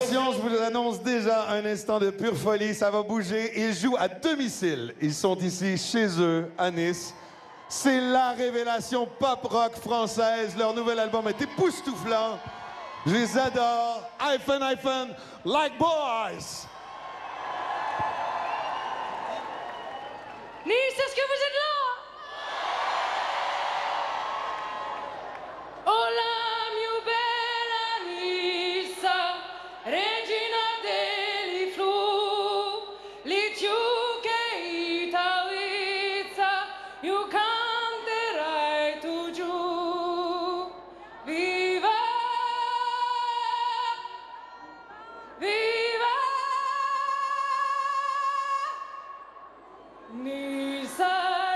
Attention, je vous annonce déjà un instant de pure folie, ça va bouger. Ils jouent à domicile. Ils sont ici chez eux, à Nice. C'est la révélation pop-rock française. Leur nouvel album est époustouflant. Je les adore. Hyphen, like boys. Nice, est-ce que vous êtes là? Hola, mio bella Nisa, regina degli flutti, tu che Italizza, io canterai tu giù. Viva, viva, Nisa.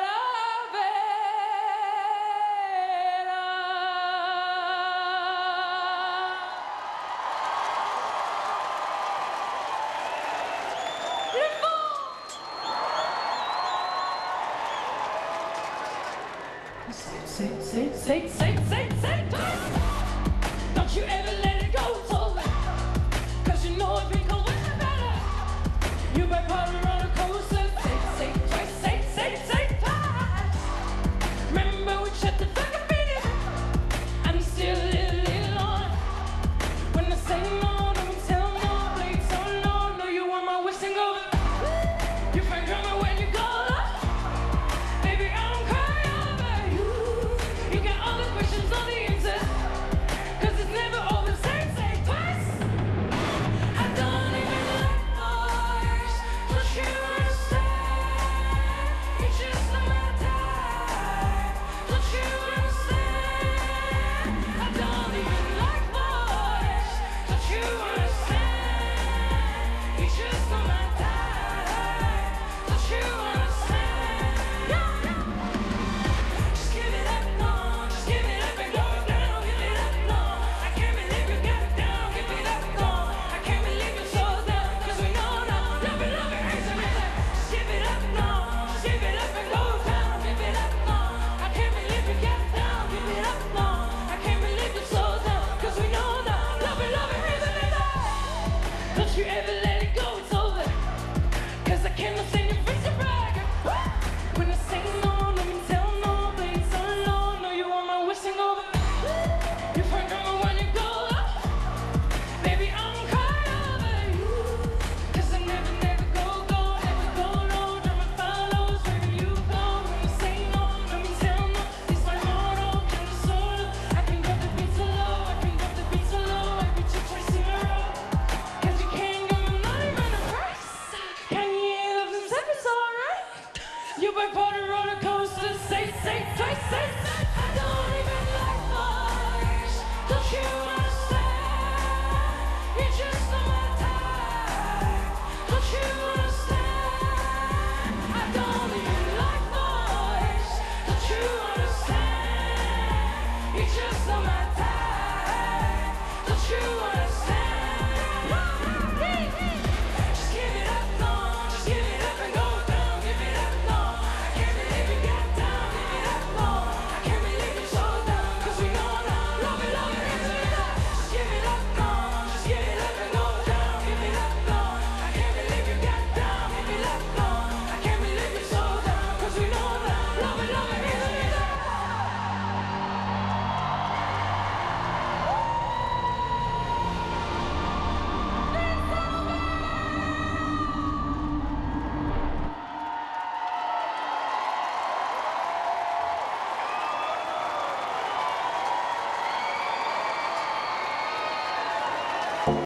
Say, don't you ever let it go, so cause you know it been going better. You might put it on a coaster. Say twice, say twice. Remember we shut the fuck up in it. I'm still a little on. When I say no, don't tell no, play so low. No, you want my whistling over. You find drama when you go up. Baby, I don't cry over you. You got all the questions, all the answers. Cause it's never over, say twice. I don't even like boys. Don't you understand? It's just not my type. Don't you understand? I don't even like boys. Don't you understand? It's just not my type. Don't you understand? Yeah. Just give it up, no. Just give it up and go down. Give it up, no. I can't believe you got it down. Give it up, no. I can't believe you're so down. Cause we know now. Love it, raise it, raise it. Just give it up, no. Just give it up and go down. Give it up, no. I can't believe you got it down. Give it up, no. I can't believe you're so down. Cause we know now. Love it, raise it, raise it. Don't you ever let